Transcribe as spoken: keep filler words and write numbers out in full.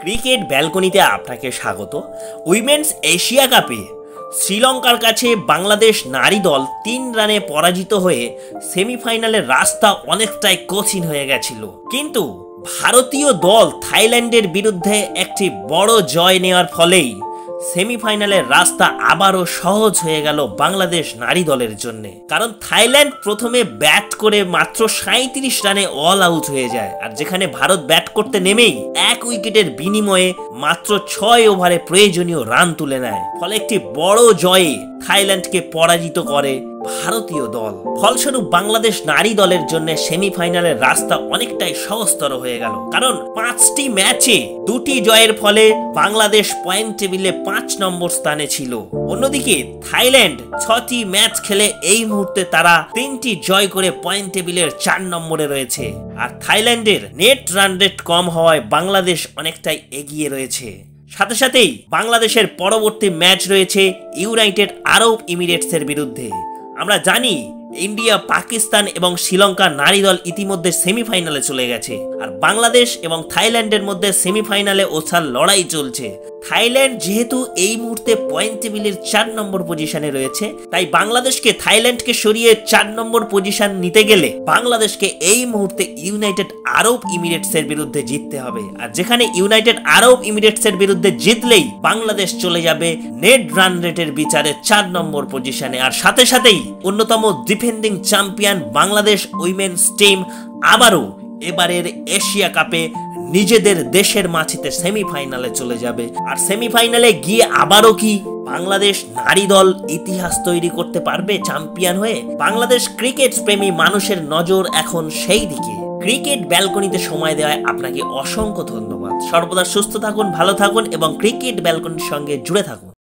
Cricket ব্যালকনিতে আপনাকে স্বাগত। উইমেন্স এশিয়া কাপে শ্রীলঙ্কার কাছে বাংলাদেশ নারী দল তিন রানে পরাজিত হয়ে সেমিফাইনালের রাস্তা অনেকটাই কঠিন হয়ে গেছিল, কিন্তু ভারতীয় দল থাইল্যান্ডের বিরুদ্ধে একটি বড় জয় নেওয়ার ফলেই সেমিফাইনালের রাস্তা আবারও সহজ হয়ে গেল বাংলাদেশ নারী দলের জন্য। কারণ থাইল্যান্ড প্রথমে ব্যাট করে মাত্র সাঁইত্রিশ রানে অল আউট হয়ে যায়, আর যেখানে ভারত ব্যাট করতে নেমেই এক উইকেটের বিনিময়ে মাত্র ছয় ওভারে প্রয়োজনীয় রান তুলে নেয়। ফলে একটি বড় জয়ে থাইল্যান্ডকে পরাজিত করে ভারতীয় দল। ফলস্বরূপ বাংলাদেশ নারী দলের জন্য সেমিফাইনালের রাস্তা অনেকটাই সহজতর হয়ে গেল, কারণ পাঁচটি ম্যাচে দুটি জয়ের ফলে বাংলাদেশ পয়েন্ট টেবিলে পাঁচ নম্বর স্থানে ছিল। অন্যদিকে থাইল্যান্ড ছটি ম্যাচ খেলে এই মুহূর্তে তারা তিনটি জয় করে পয়েন্ট টেবিলের চার নম্বরে রয়েছে, আর থাইল্যান্ডের নেট রান রেট কম হওয়ায় বাংলাদেশ অনেকটাই এগিয়ে রয়েছে। সাথে সাথেই বাংলাদেশের পরবর্তী ম্যাচ রয়েছে ইউনাইটেড আরব এমিরেটসের বিরুদ্ধে। আমরা জানি ইন্ডিয়া, পাকিস্তান এবং শ্রীলঙ্কার নারী দল ইতিমধ্যে সেমিফাইনালে চলে গেছে, আর বাংলাদেশ এবং থাইল্যান্ডের মধ্যে সেমিফাইনালে ওঠার লড়াই চলছে। থাইল্যান্ড যেহেতু এই মুহূর্তে পয়েন্ট টেবিলের চার নম্বর পজিশনে রয়েছে, তাই বাংলাদেশকে থাইল্যান্ডকে সরিয়ে চার নম্বর পজিশন নিতে গেলে বাংলাদেশকে এই মুহূর্তে ইউনাইটেড আরব এমিরেটসের বিরুদ্ধে জিততে হবে, আর যেখানে ইউনাইটেড আরব এমিরেটসের বিরুদ্ধে জিতলেই বাংলাদেশ চলে যাবে নেট রান রেটের বিচারে চার নম্বর পজিশনে। আর সাথে সাথেই অন্যতম defending champion Bangladesh womens team আবারও এবারের এশিয়া কাপে নিজেদের দেশের মাটিতে সেমিফাইনালে চলে যাবে। আর সেমিফাইনালে গিয়ে আবারও কি বাংলাদেশ নারী দল ইতিহাস তৈরি করতে পারবে চ্যাম্পিয়ন হয়ে? বাংলাদেশ ক্রিকেট প্রেমী মানুষের নজর এখন সেই দিকে। ক্রিকেট ব্যালকনিতে সময় দেওয়ায় আপনাকে অসংখ্য ধন্যবাদ। সর্বদা সুস্থ থাকুন, ভালো থাকুন এবং ক্রিকেট ব্যালকনির সঙ্গে জুড়ে থাকুন।